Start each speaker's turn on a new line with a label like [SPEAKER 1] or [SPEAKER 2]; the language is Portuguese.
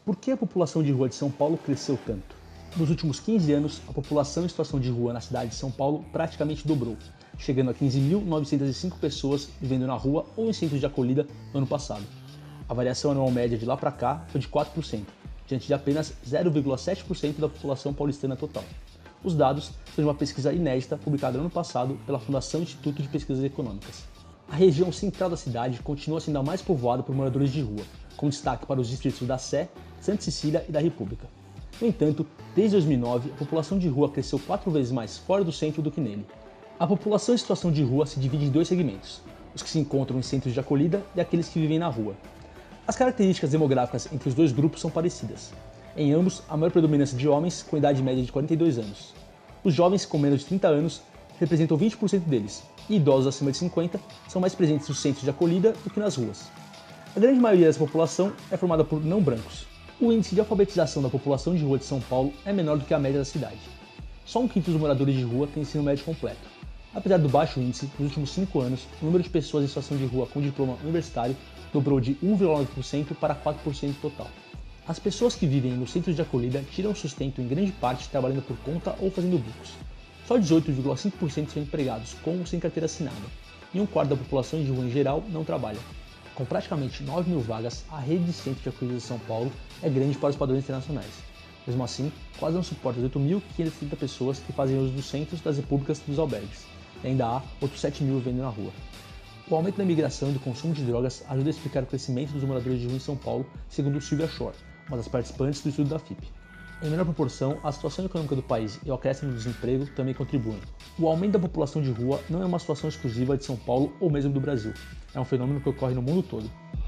[SPEAKER 1] Por que a população de rua de São Paulo cresceu tanto? Nos últimos 15 anos, a população em situação de rua na cidade de São Paulo praticamente dobrou, chegando a 15.905 pessoas vivendo na rua ou em centros de acolhida no ano passado. A variação anual média de lá para cá foi de 4%, diante de apenas 0,7% da população paulistana total. Os dados são de uma pesquisa inédita publicada no ano passado pela Fundação Instituto de Pesquisas Econômicas. A região central da cidade continua sendo a mais povoada por moradores de rua, com destaque para os distritos da Sé, Santa Cecília e da República. No entanto, desde 2009, a população de rua cresceu 4 vezes mais fora do centro do que nele. A população em situação de rua se divide em dois segmentos, os que se encontram em centros de acolhida e aqueles que vivem na rua. As características demográficas entre os dois grupos são parecidas. Em ambos, a maior predominância de homens com idade média de 42 anos. Os jovens com menos de 30 anos representam 20% deles, e idosos acima de 50 são mais presentes nos centros de acolhida do que nas ruas. A grande maioria dessa população é formada por não brancos. O índice de alfabetização da população de rua de São Paulo é menor do que a média da cidade. Só um quinto dos moradores de rua tem ensino médio completo. Apesar do baixo índice, nos últimos 5 anos, o número de pessoas em situação de rua com diploma universitário dobrou de 1,9% para 4% total. As pessoas que vivem nos centros de acolhida tiram sustento em grande parte trabalhando por conta ou fazendo bicos. Só 18,5% são empregados com ou sem carteira assinada, e um quarto da população de rua em geral não trabalha. Com praticamente 9 mil vagas, a rede de centros de acolhida de São Paulo é grande para os padrões internacionais. Mesmo assim, quase não suporta as 8.530 pessoas que fazem uso dos centros, das repúblicas e dos albergues, e ainda há outros 7 mil vivendo na rua. O aumento da imigração e do consumo de drogas ajuda a explicar o crescimento dos moradores de rua em São Paulo, segundo Silvia Shore, uma das participantes do estudo da FIP. Em menor proporção, a situação econômica do país e o acréscimo do desemprego também contribuem. O aumento da população de rua não é uma situação exclusiva de São Paulo ou mesmo do Brasil. É um fenômeno que ocorre no mundo todo.